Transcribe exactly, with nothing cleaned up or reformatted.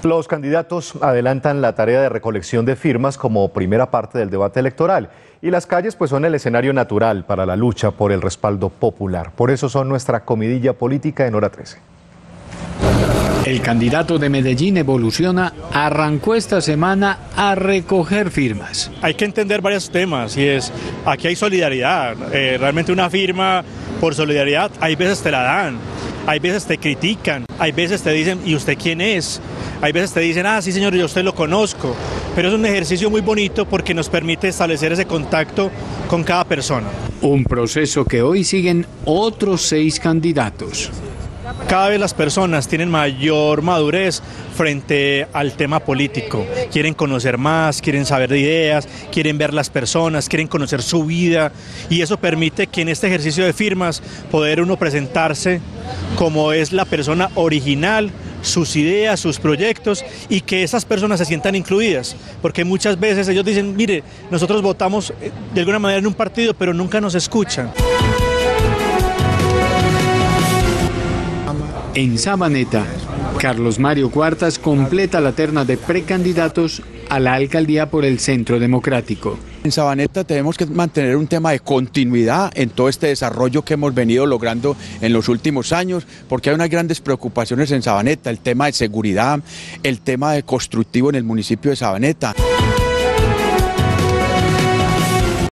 Los candidatos adelantan la tarea de recolección de firmas como primera parte del debate electoral y las calles pues son el escenario natural para la lucha por el respaldo popular. Por eso son nuestra comidilla política en Hora trece. El candidato de Medellín Evoluciona arrancó esta semana a recoger firmas. Hay que entender varios temas y es, aquí hay solidaridad, eh, realmente una firma por solidaridad, hay veces te la dan, hay veces te critican, hay veces te dicen, ¿y usted quién es? Hay veces te dicen, ah, sí señor, yo a usted lo conozco, pero es un ejercicio muy bonito porque nos permite establecer ese contacto con cada persona. Un proceso que hoy siguen otros seis candidatos. Cada vez las personas tienen mayor madurez frente al tema político, quieren conocer más, quieren saber de ideas, quieren ver las personas, quieren conocer su vida y eso permite que en este ejercicio de firmas poder uno presentarse como es la persona original, sus ideas, sus proyectos y que esas personas se sientan incluidas, porque muchas veces ellos dicen, mire, nosotros votamos de alguna manera en un partido pero nunca nos escuchan. En Sabaneta, Carlos Mario Cuartas completa la terna de precandidatos a la alcaldía por el Centro Democrático. En Sabaneta tenemos que mantener un tema de continuidad en todo este desarrollo que hemos venido logrando en los últimos años, porque hay unas grandes preocupaciones en Sabaneta, el tema de seguridad, el tema de constructivo en el municipio de Sabaneta.